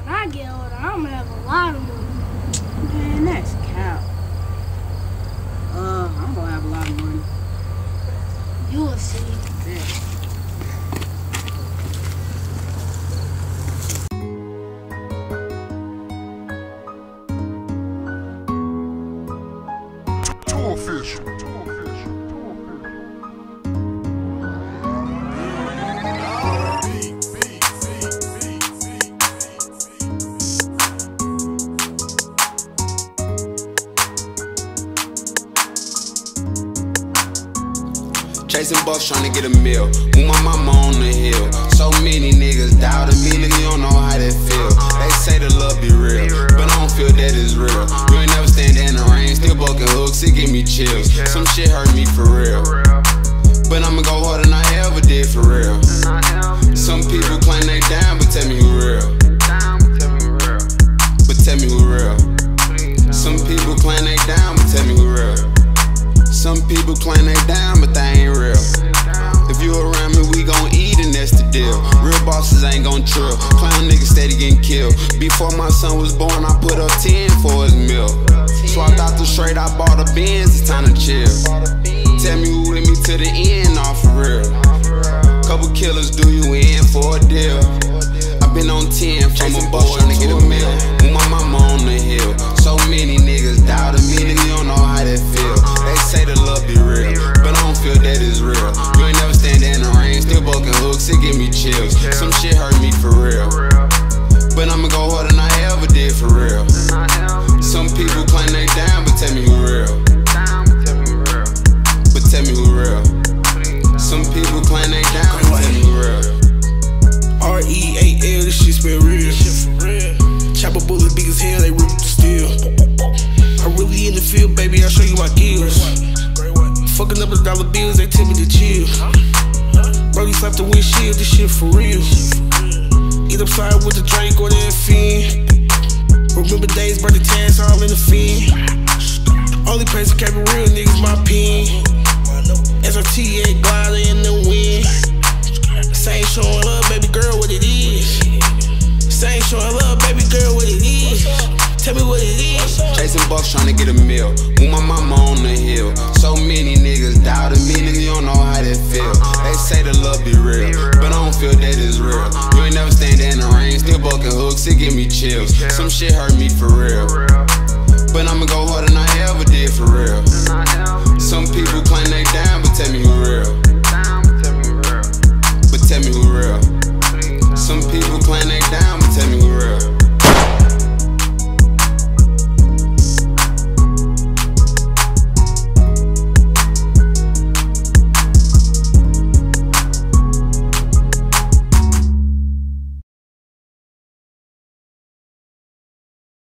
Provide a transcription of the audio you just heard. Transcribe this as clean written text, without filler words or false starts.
I get older, I'm gonna have a lot of money. Man, that's cap. I'm gonna have a lot of money. You'll see. Yeah. Truu official. Chasing bucks trying to get a meal. With my mama on the hill. So many niggas doubted me, nigga, you don't know how that feel. They say the love be real, but I don't feel that it's real. You ain't never stand in the rain, still bucking hooks, it give me chills. Some shit hurt me for real, but I'ma go harder than I ever did for real. Some people claim they down, but tell me who real. But tell me who real. Some people claim they down, but tell me who real. Some people claim they down, but they ain't real. If you around me, we gon' eat and that's the deal. Real bosses ain't gon' trill. Clown niggas steady getting killed. Before my son was born, I put up 10 for his meal. Swapped out the straight, I bought a Benz, it's time to chill. Tell me who with me to the end, all for real. Couple killers do you in for a deal. I been on 10 from a boy trying to get a meal. With my mama on the hill. So many niggas doubted me, nigga, you don't know how that feel. They say the love be real, but I don't feel that it's real. You ain't never stand in the rain, still bucking hooks, it give me chills. Some shit hurt me for real, but I'ma go harder than I ever did for real. Some people claim they down, but tell me who real. But tell me who real. Some people claim they down, but tell me who real. R-E-A-L, this shit spell real. Chopper bullets big as hell, they rip the steel. I'm really in the field, baby, I'll show you my skills. Fucking up the dollar bills, they tell me to chill. Brody slapped the windshield, this shit for real. Eat upside with the Drake or the fin. Remember days, burn the tags, all in the fin. Only place that kept it real, niggas, my pen. SRT, glider in the wind. Same showing love, baby girl, what it is. Same showing love, baby girl, what it is. Tell me what it is. Chasing bucks trying to get a meal. With my mama on the hill. So many niggas doubted me, nigga, you don't know how that feel. They say the love be real, but I don't feel that it's real. You ain't never stand in the rain, still bucking hooks, it give me chills. Some shit hurt me for real, but I'ma go harder than I ever did for real. Some people claim they down, but tell me who real. But tell me who real. Some people claim they down.